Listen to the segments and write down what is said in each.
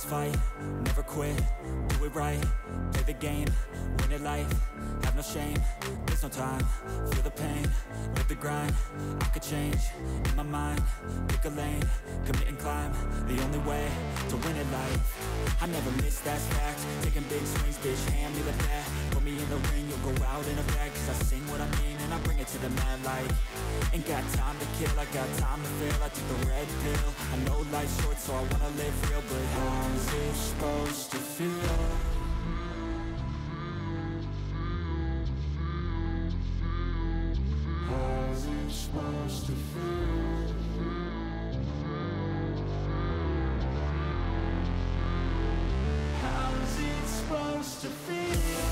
fight, never quit, do it right, play the game, win it life, have no shame, there's no time, feel the pain, live the grind, I could change, in my mind, pick a lane, commit and climb, the only way to win at life. I never miss, that's fact, taking big swings, bitch, hand me the bat, put me in the ring, you'll go out in a bag, cause I sing what I mean and I bring it to the mad light. Ain't got time to kill, I got time to feel, I took the red pill, I know life's short so I wanna live real, but how's it supposed to feel? How's it supposed to feel? How's it supposed to feel?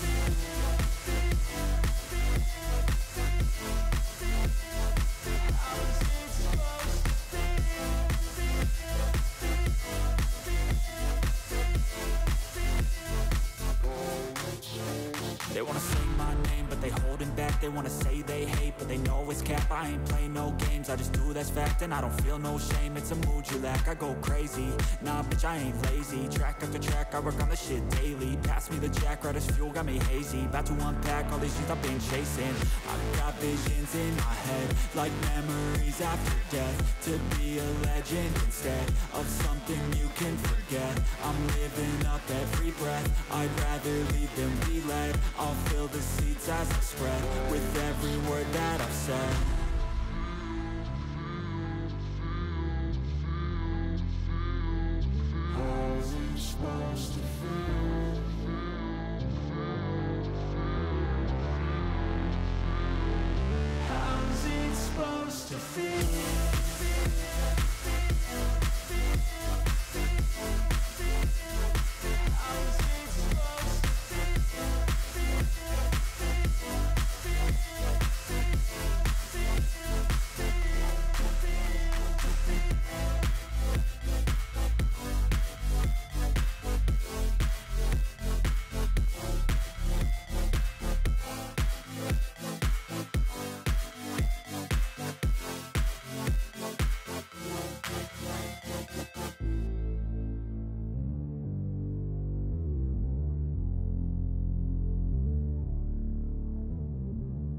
They wanna say my name, but they holding back. They wanna say they hate, but they know it's cap. I ain't play no games, I just do, that's fact. And I don't feel no shame, it's a mood you lack. I go crazy, nah bitch I ain't lazy. Track after track, I work on this shit daily. Pass me the jack, right as fuel, got me hazy. About to unpack all these things I've been chasing. I've got visions in my head, like memories after death. To be a legend instead of something you can forget. I'm living up every breath, I'd rather lead than be led. I'll fill the seats as I spread with every word that I've said. How's it supposed to feel? How's it supposed to feel?